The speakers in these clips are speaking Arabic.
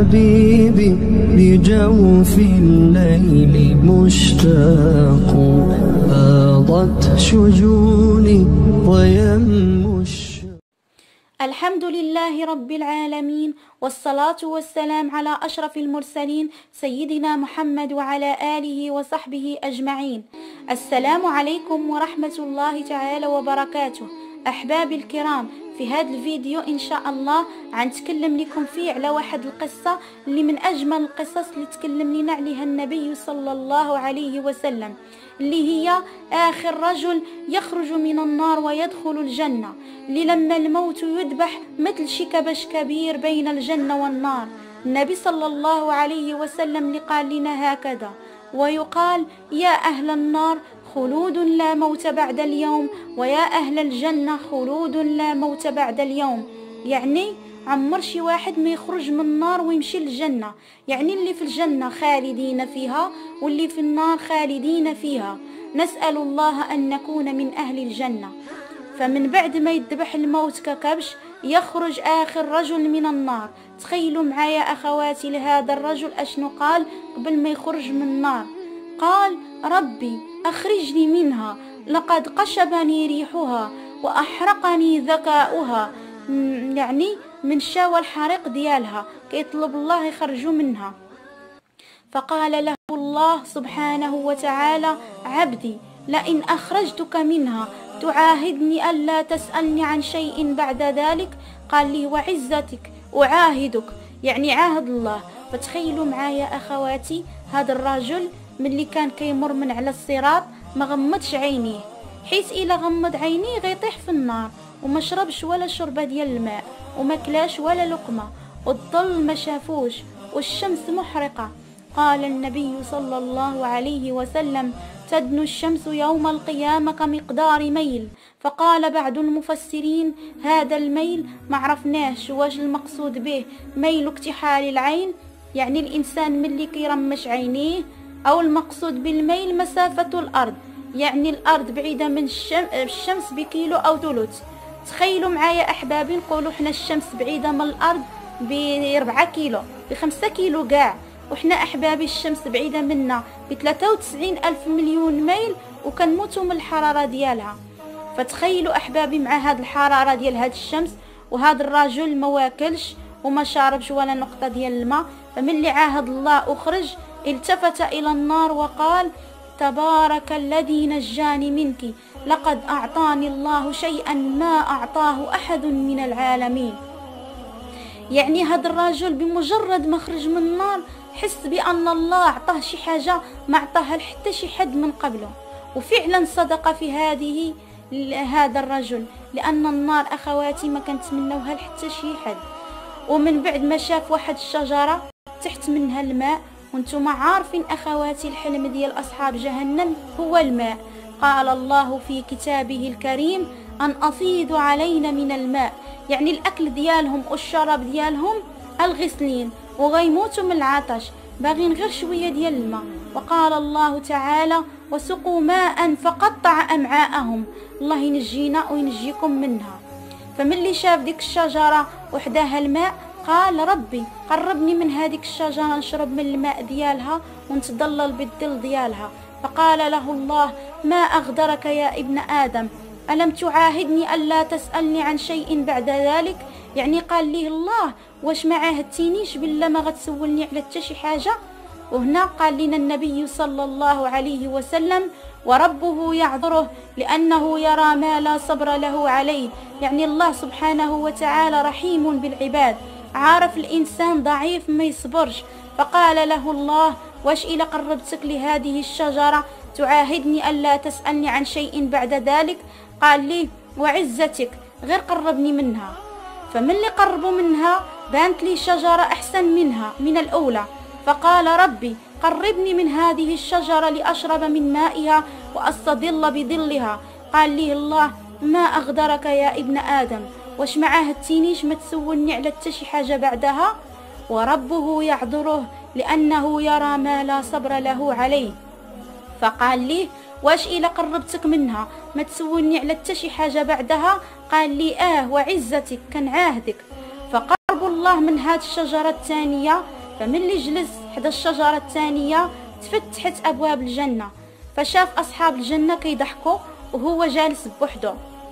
حبيبي بجوف الليل مشتاق، فاضت شجوني ويم الحمد لله رب العالمين، والصلاة والسلام على أشرف المرسلين سيدنا محمد وعلى آله وصحبه أجمعين. السلام عليكم ورحمة الله تعالى وبركاته. أحبابي الكرام، في هذا الفيديو إن شاء الله عنتكلم لكم فيه على واحد القصة اللي من أجمل القصص اللي تكلم لنا عليها النبي صلى الله عليه وسلم، اللي هي آخر رجل يخرج من النار ويدخل الجنة، اللي لما الموت يذبح مثل شي كبش كبير بين الجنة والنار. النبي صلى الله عليه وسلم اللي قال لنا هكذا: ويقال يا أهل النار خلود لا موت بعد اليوم، ويا أهل الجنة خلود لا موت بعد اليوم. يعني عمر شي واحد ما يخرج من النار ويمشي للجنة، يعني اللي في الجنة خالدين فيها واللي في النار خالدين فيها. نسأل الله أن نكون من أهل الجنة. فمن بعد ما يذبح الموت ككبش يخرج آخر رجل من النار. تخيلوا معايا أخواتي لهذا الرجل أشنو قال قبل ما يخرج من النار؟ قال: ربي أخرجني منها، لقد قشبني ريحها وأحرقني ذكاؤها. يعني من شاوى الحريق ديالها كيطلب الله يخرجوا منها. فقال له الله سبحانه وتعالى: عبدي لئن أخرجتك منها تعاهدني ألا تسألني عن شيء بعد ذلك. قال لي: وعزتك أعاهدك، يعني عاهد الله. فتخيلوا معايا أخواتي هذا الرجل ملي كان كيمر من على الصراط ما غمضش عينيه، حيث إلا غمض عينيه غيطيح في النار، وما شربش ولا شربة ديال الماء، وما كلاش ولا لقمة، والظل ما شافوش، والشمس محرقة. قال النبي صلى الله عليه وسلم: تدنو الشمس يوم القيامة كمقدار ميل. فقال بعض المفسرين: هذا الميل معرفناش واش المقصود به، ميل اكتحال العين، يعني الإنسان ملي كيرمش عينيه، أو المقصود بالميل مسافة الأرض، يعني الأرض بعيدة من الشمس بكيلو أو ثلث. تخيلوا معايا أحبابي، نقولوا حنا الشمس بعيدة من الأرض ب4 كيلو، ب5 كيلو كاع، وحنا أحبابي الشمس بعيدة منا ب93 ألف مليون ميل، وكنموتوا من الحرارة ديالها. فتخيلوا أحبابي مع هاد الحرارة ديال هاد الشمس، وهذا الرجل ما واكلش وما شاربش ولا نقطة ديال الماء. فملي عاهد الله أخرج التفت إلى النار وقال: تبارك الذي نجاني منك، لقد أعطاني الله شيئا ما أعطاه أحد من العالمين. يعني هذا الرجل بمجرد ما خرج من النار حس بأن الله أعطاه شي حاجة ما أعطاها حتى شي حد من قبله. وفعلا صدق في هذا الرجل، لأن النار أخواتي ما كنتمنوها لحتى شي حد. ومن بعد ما شاف واحد الشجرة تحت منها الماء، وانتم عارفين أخواتي الحلم ديال أصحاب جهنم هو الماء. قال الله في كتابه الكريم: أن أفيض علينا من الماء، يعني الأكل ديالهم والشراب ديالهم الغسلين، وغيموتوا من العطش، باغين غير شوية ديال الماء. وقال الله تعالى: وسقوا ماء فقطع أمعاءهم. الله ينجينا وينجيكم منها. فملي شاف ديك الشجرة وحداها الماء قال: ربي قربني من هذيك الشجرة نشرب من الماء ديالها ونتضلل بالظل ديالها. فقال له الله: ما أغدرك يا ابن آدم، ألم تعاهدني ألا تسألني عن شيء بعد ذلك؟ يعني قال ليه الله: واش ما عاهدتينيش بالله ما غتسولني على حتى شي حاجة؟ وهنا قال لنا النبي صلى الله عليه وسلم: وربه يعذره لأنه يرى ما لا صبر له عليه. يعني الله سبحانه وتعالى رحيم بالعباد، عارف الإنسان ضعيف ما يصبرش. فقال له الله: واش إلا قربتك لهذه الشجرة تعاهدني ألا تسألني عن شيء بعد ذلك؟ قال لي: وعزتك غير قربني منها. فمن اللي قربوا منها بانت لي شجرة أحسن منها من الأولى. فقال: ربي قربني من هذه الشجرة لأشرب من مائها وأستظل بظلها. قال لي الله: ما أغدرك يا ابن آدم، واش ما عاهدتينيش ما تسولني على حتى شي حاجة بعدها؟ وربه يعذره لأنه يرى ما لا صبر له عليه. فقال لي: واش إلا قربتك منها ما تسولني على حتى شي حاجة بعدها؟ قال لي: وعزتك كنعاهدك. فقرب الله من هذه الشجرة الثانية فملي جلس حدا الشجرة الثانية تفتحت أبواب الجنة، فشاف أصحاب الجنة كيضحكوا وهو جالس بوحده،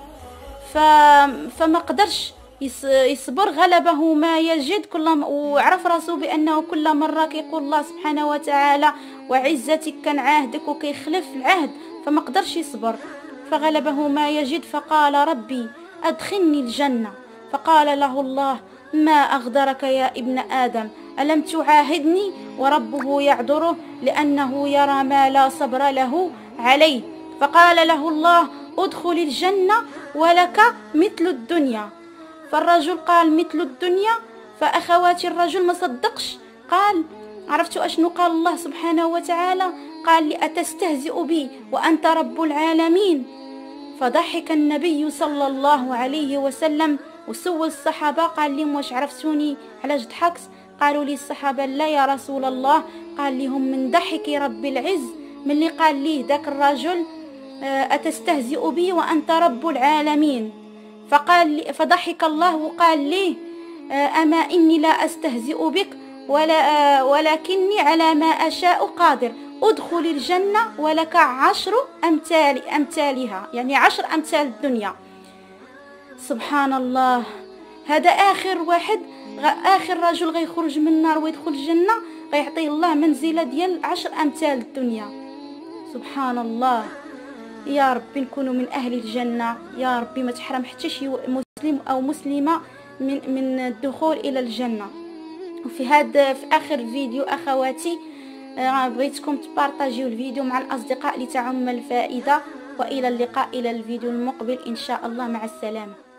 فما قدرش يصبر، غلبه ما يجد وعرف راسه بأنه كل مرة كيقول الله سبحانه وتعالى وعزتك كنعاهدك وكيخلف العهد، فما قدرش يصبر، فغلبه ما يجد، فقال ربي أدخلني الجنة. فقال له الله ما أغدرك يا ابن آدم، ألم تعاهدني؟ وربه يعذره لأنه يرى ما لا صبر له عليه. فقال له الله ادخل الجنة ولك مثل الدنيا. فالرجل قال مثل الدنيا، فأخواتي الرجل ما صدقش، قال عرفتوا أشنو قال الله سبحانه وتعالى؟ قال لي أتستهزئ بي وأنت رب العالمين. فضحك النبي صلى الله عليه وسلم وسول الصحابة، قال لهم واش عرفتوني علاش ضحكت؟ قالوا لي الصحابة لا يا رسول الله، قال لهم من ضحك رب العز ملي قال ليه ذاك الرجل أتستهزئ بي وأنت رب العالمين. فضحك الله وقال ليه أما إني لا أستهزئ بك ولكني على ما أشاء قادر، ادخل الجنة ولك 10 أمثالها، يعني 10 أمثال الدنيا. سبحان الله، هذا آخر رجل غيخرج من النار ويدخل الجنة، غيعطيه الله منزلة ديال 10 أمثال الدنيا. سبحان الله، يا ربي نكونوا من أهل الجنة، يا ربي ما تحرم حتى شي مسلم أو مسلمة من الدخول إلى الجنة. وفي آخر فيديو أخواتي بغيتكم تبارطاجيو الفيديو مع الأصدقاء لتعم الفائدة، وإلى اللقاء إلى الفيديو المقبل إن شاء الله، مع السلامة.